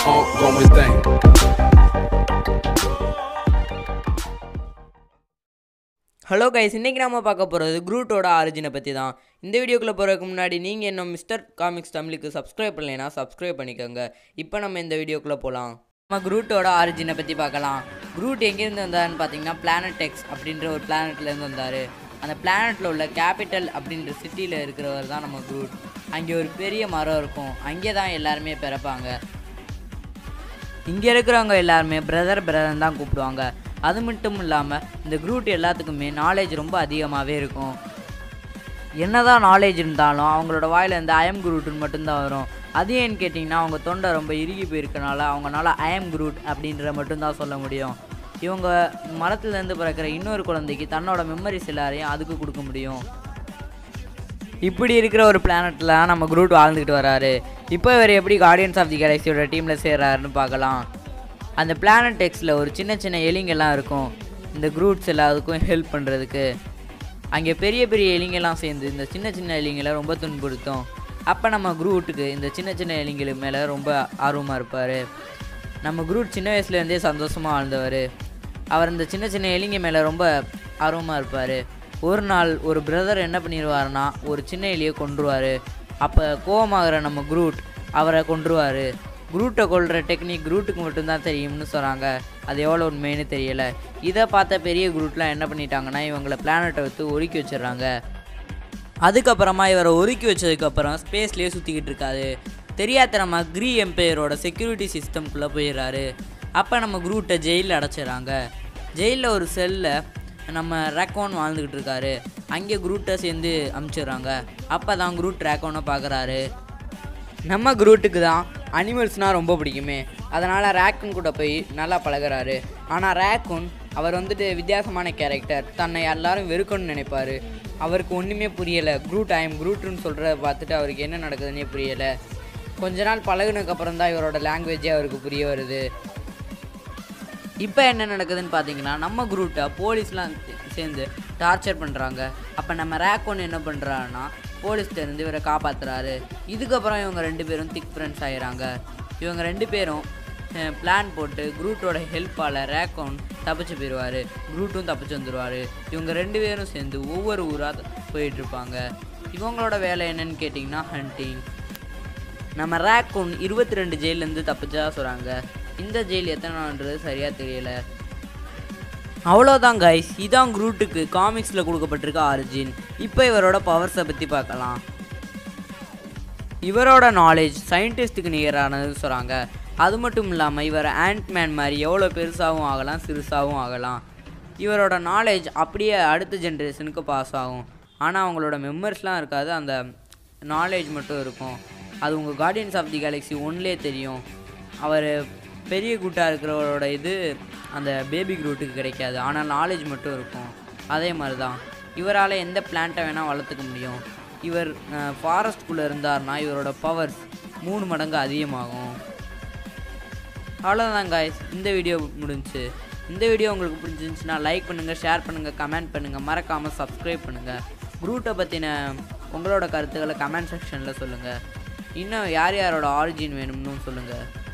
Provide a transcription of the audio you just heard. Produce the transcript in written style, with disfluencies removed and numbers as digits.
ongoing thing. Hello guys, இன்றைக்கி நம்ம பார்க்க போகிறது குரூட்டோட ஆரிஜினை பற்றி தான். இந்த வீடியோக்குள்ளே போகிறதுக்கு முன்னாடி நீங்கள் என்ன மிஸ்டர் காமிக்ஸ் தமிழுக்கு சப்ஸ்கிரைப் பண்ணலைன்னா சப்ஸ்கிரைப் பண்ணிக்கோங்க. இப்போ நம்ம இந்த வீடியோக்குள்ளே போகலாம். நம்ம குரூட்டோட ஆரிஜினை பற்றி பார்க்கலாம். குரூட் எங்கேருந்து வந்தாருன்னு பார்த்தீங்கன்னா பிளானட் எக்ஸ் அப்படின்ற ஒரு பிளானட்லேருந்து வந்தார். அந்த பிளானட்டில் உள்ள கேபிட்டல் அப்படின்ற சிட்டியில் இருக்கிறவர் தான் நம்ம குரூட். அங்கே ஒரு பெரிய மரம் இருக்கும், அங்கே தான் எல்லாருமே பிறப்பாங்க. இங்கே இருக்கிறவங்க எல்லாருமே பிரதர் தான் கூப்பிடுவாங்க. அது மட்டும் இல்லாமல் இந்த குரூட் எல்லாத்துக்குமே நாலேஜ் ரொம்ப அதிகமாகவே இருக்கும். என்னதான் நாலேஜ் இருந்தாலும் அவங்களோட வாயில் இந்த ஐஎம் குரூட்டுன்னு மட்டும்தான் வரும். அது ஏன்னு கேட்டிங்கன்னா அவங்க தொண்டை ரொம்ப இறுகி போயிருக்கனால அவங்களால ஐஎம் குரூட் அப்படின்ற மட்டும்தான் சொல்ல முடியும். இவங்க மரத்துலேருந்து பிறக்கிற இன்னொரு குழந்தைக்கு தன்னோட மெமரிஸ் எல்லாரையும் அதுக்கு கொடுக்க முடியும். இப்படி இருக்கிற ஒரு பிளானட்டில் நம்ம குரூட் வாழ்ந்துக்கிட்டு வராரு. இப்போ இவர் எப்படி கார்டியன்ஸ் ஆஃப் தி கேலக்சியோட டீமில் சேர்றாருன்னு பார்க்கலாம். அந்த பிளானட் எக்ஸில் ஒரு சின்ன சின்ன எலிங்கெல்லாம் இருக்கும், இந்த குரூட்ஸ் எல்லாத்துக்கும் ஹெல்ப் பண்ணுறதுக்கு. அங்கே பெரிய பெரிய எலிங்கெல்லாம் சேர்ந்து இந்த சின்ன சின்ன எலிங்களை ரொம்ப துன்புறுத்தும். அப்போ நம்ம குரூட்டுக்கு இந்த சின்ன சின்ன எலிங்களுக்கு மேலே ரொம்ப ஆர்வமாக இருப்பார். நம்ம குரூட் சின்ன வயசுலேருந்தே சந்தோஷமாக வாழ்ந்தவர். அவர் இந்த சின்ன சின்ன எலிங்க மேலே ரொம்ப ஆர்வமாக இருப்பார். ஒரு நாள் ஒரு பிரதர் என்ன பண்ணிடுவார்னா ஒரு சின்ன எலியை கொன்றுவார். அப்போ கோவமாகிற நம்ம குரூட் அவரை கொன்றுவார். குரூட்டை கொள்கிற டெக்னிக் குரூட்டுக்கு மட்டும்தான் தெரியும்னு சொல்கிறாங்க. அது எவ்வளோ உண்மைன்னு தெரியலை. இதை பார்த்த பெரிய குரூட்லாம் என்ன பண்ணிட்டாங்கன்னா இவங்களை பிளானட்டை வைத்து ஒதுக்கி வச்சிடுறாங்க. அதுக்கப்புறமா இவரை ஒதுக்கி வச்சதுக்கப்புறம் ஸ்பேஸ்லேயே சுற்றிக்கிட்டு இருக்காது. தெரியாதனமா கிரீ எம்பையரோட செக்யூரிட்டி சிஸ்டம்குள்ளே போயிடுறாரு. அப்போ நம்ம குரூட்டை ஜெயிலில் அடைச்சிடுறாங்க. ஜெயிலில் ஒரு செல்லில் நம்ம ரேக்கோன் வாழ்ந்துக்கிட்டு இருக்காரு. அங்கே குரூட்டை சேர்ந்து அமுச்சிடுறாங்க. அப்போ தான் குரூட் ரேக்கோனை பார்க்குறாரு. நம்ம குரூட்டுக்கு தான் அனிமல்ஸ்னால் ரொம்ப பிடிக்குமே, அதனால் ரேக்கூன் கூட போய் நல்லா பழகிறாரு. ஆனால் ரேக்கூன் அவர் வித்தியாசமான கேரக்டர், தன்னை எல்லாரும் வெறுக்கணும்னு நினைப்பார். அவருக்கு ஒன்றுமே புரியலை. குரூட் குரூட்டுன்னு சொல்கிறத பார்த்துட்டு அவருக்கு என்ன நடக்குதுன்னே புரியலை. கொஞ்ச நாள் பழகுனதுக்கப்புறம் தான் இவரோட லாங்குவேஜே அவருக்கு புரிய வருது. இப்போ என்ன நடக்குதுன்னு பார்த்தீங்கன்னா நம்ம குரூட்டை போலீஸ்லாம் சேர்ந்து டார்ச்சர் பண்ணுறாங்க. அப்போ நம்ம ரேக்கூன் என்ன பண்ணுறாருன்னா போலீஸ்லேருந்து இவரை காப்பாற்றுறாரு. இதுக்கப்புறம் இவங்க ரெண்டு பேரும் திக் ஃப்ரெண்ட்ஸ் ஆகிறாங்க. இவங்க ரெண்டு பேரும் பிளான் போட்டு குரூட்டோட ஹெல்ப்பால் ரேக்கூன் தப்பிச்சு போயிடுவார், குரூட்டும் தப்பிச்சு வந்துடுவார். இவங்க ரெண்டு பேரும் சேர்ந்து ஒவ்வொரு ஊராக போயிட்டுருப்பாங்க. இவங்களோட வேலை என்னன்னு கேட்டிங்கன்னா ஹண்டிங். நம்ம ரேக்கூன் 22 ஜெயிலேருந்து தப்பிச்சா சொல்கிறாங்க. இந்த ஜெயில் எத்தனை நாள்ன்றது சரியாக தெரியல. அவ்வளோதான் கைஸ், இதான் குரூட்டுக்கு காமிக்ஸில் கொடுக்கப்பட்டிருக்க ஆரிஜின். இப்போ இவரோட பவர்ஸை பற்றி பார்க்கலாம். இவரோட நாலேஜ் சயின்டிஸ்ட்டுக்கு நிகரானதுன்னு சொல்கிறாங்க. அது மட்டும் இல்லாமல் இவர் ஆண்ட்மேன் மாதிரி எவ்வளோ பெருசாகவும் ஆகலாம் சிறுசாகவும் ஆகலாம். இவரோட நாலேஜ் அப்படியே அடுத்த ஜென்ரேஷனுக்கு பாஸ் ஆகும். ஆனால் அவங்களோட மெமரிஸ்லாம் இருக்காது, அந்த நாலேஜ் மட்டும் இருக்கும். அது உங்கள் கார்டியன்ஸ் ஆஃப் தி கேலக்ஸி ஒன்லேயே தெரியும். அவர் பெரிய குட்டாக இருக்கிறவரோட இது அந்த பேபி குரூட்டுக்கு கிடைக்காது, ஆனால் நாலேஜ் மட்டும் இருக்கும். அதே மாதிரி தான் இவரால் எந்த பிளான்ட்டை வேணால் வளர்த்துக்க முடியும். இவர் ஃபாரஸ்ட்குள்ளே இருந்தார்னா இவரோட பவர்ஸ் 3 மடங்கு அதிகமாகும். அவ்வளோதான் காய்ஸ், இந்த வீடியோ முடிஞ்சு. இந்த வீடியோ உங்களுக்கு பிடிச்சிருந்துச்சுன்னா லைக் பண்ணுங்கள், ஷேர் பண்ணுங்கள், கமெண்ட் பண்ணுங்கள், மறக்காமல் சப்ஸ்கிரைப் பண்ணுங்கள். குரூட்டை பற்றின உங்களோட கருத்துக்களை கமெண்ட் செக்ஷனில் சொல்லுங்கள். இன்னும் யார் யாரோட ஆரிஜின் வேணும்னு சொல்லுங்கள்.